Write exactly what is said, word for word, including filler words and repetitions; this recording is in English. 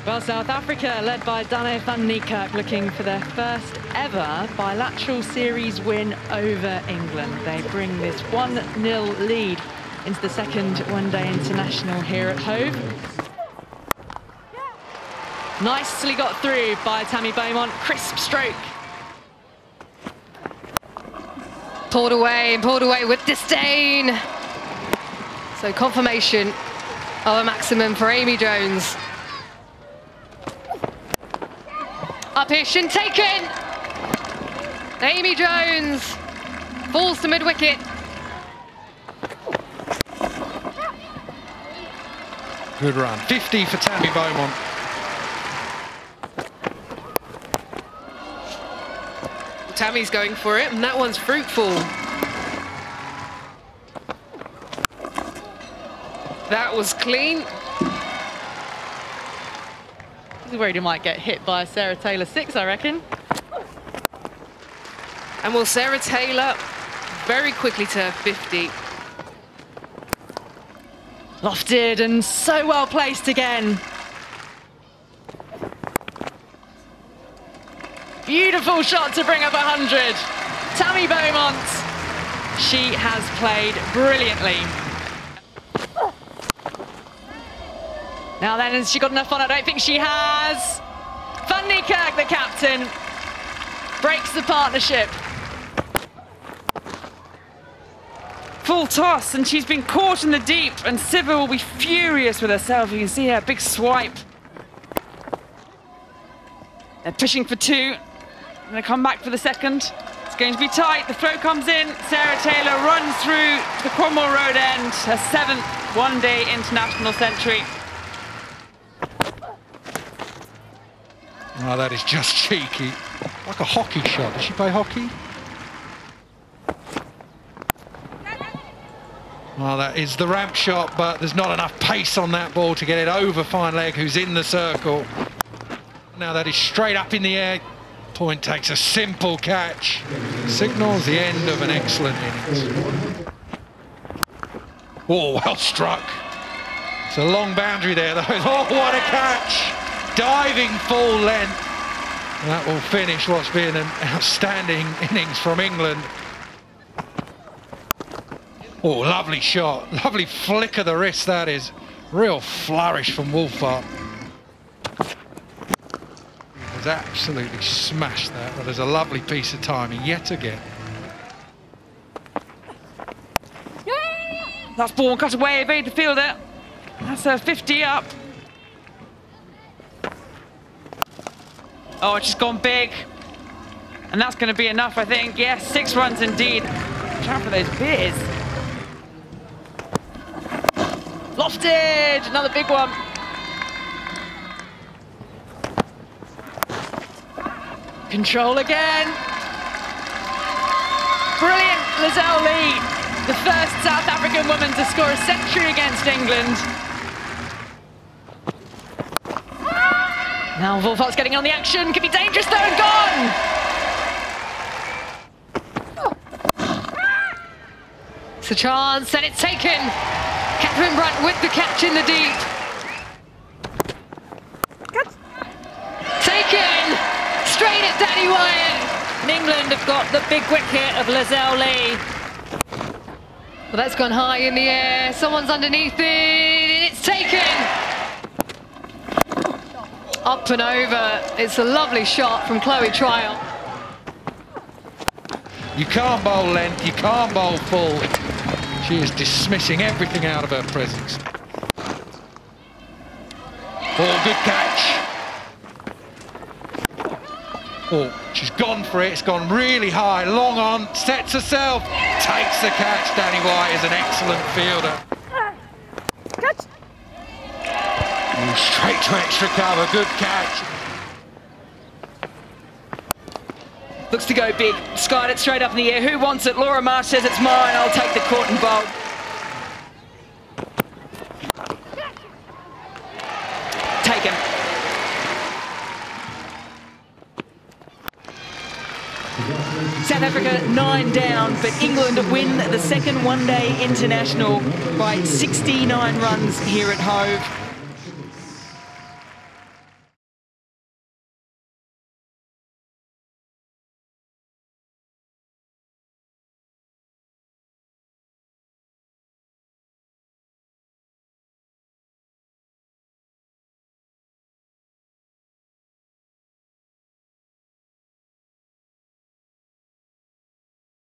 Well, South Africa, led by Dane van Niekerk, looking for their first ever bilateral series win over England. They bring this one nil lead into the second one-day international here at Hove. Nicely got through by Tammy Beaumont, crisp stroke. Pulled away and pulled away with disdain. So confirmation of a maximum for Amy Jones. Up-ish and taken! Amy Jones falls to mid-wicket. Good run. fifty for Tammy Beaumont. Tammy's going for it, and that one's fruitful. That was clean. He's worried he might get hit by a Sarah Taylor six, I reckon. And will Sarah Taylor very quickly to fifty. Lofted and so well placed again. Beautiful shot to bring up one hundred. Tammy Beaumont, she has played brilliantly. Now then, has she got enough on? I don't think she has. Van Niekerk, the captain, breaks the partnership. Full toss, and she's been caught in the deep, and Siva will be furious with herself. You can see her big swipe. They're pushing for two. And they come back for the second. It's going to be tight. The throw comes in. Sarah Taylor runs through the Cromwell Road end, her seventh one-day international century. Oh, that is just cheeky. Like a hockey shot. Does she play hockey? Well, that is the ramp shot, but there's not enough pace on that ball to get it over fine leg, who's in the circle. Now that is straight up in the air. Point takes a simple catch. Signals the end of an excellent innings. Oh, well struck. It's a long boundary there, though. Oh, what a catch! Diving full length. And that will finish what's been an outstanding innings from England. Oh, lovely shot. Lovely flick of the wrist, that is. Real flourish from Wolfart. He has absolutely smashed that, but there's a lovely piece of timing yet again. That's ball cut away, evade the fielder. That's a fifty up. Oh, it's just gone big. And that's going to be enough, I think. Yes, six runs indeed. Watch out for those beers. Lofted, another big one. Control again. Brilliant, Lizelle Lee, the first South African woman to score a century against England. Now Wolfart's getting on the action, could be dangerous though, and gone! It's a chance, and it's taken. Catherine Brunt with the catch in the deep. Taken! Straight at Danny Wyatt. And England have got the big wicket of Lizelle Lee. Well, that's gone high in the air. Someone's underneath it, and it's taken. Up and over. It's a lovely shot from Chloe Trial. You can't bowl length, you can't bowl full. She is dismissing everything out of her presence. Oh, good catch. Oh, she's gone for it. It's gone really high, long on, sets herself, takes the catch. Danny White is an excellent fielder. Catch. Oh, straight to extra cover, good catch. Looks to go big, skied it straight up in the air. Who wants it? Laura Marsh says it's mine. I'll take the court and bowl. Taken. South Africa nine down, but England win the second one-day international by sixty-nine runs here at Hove.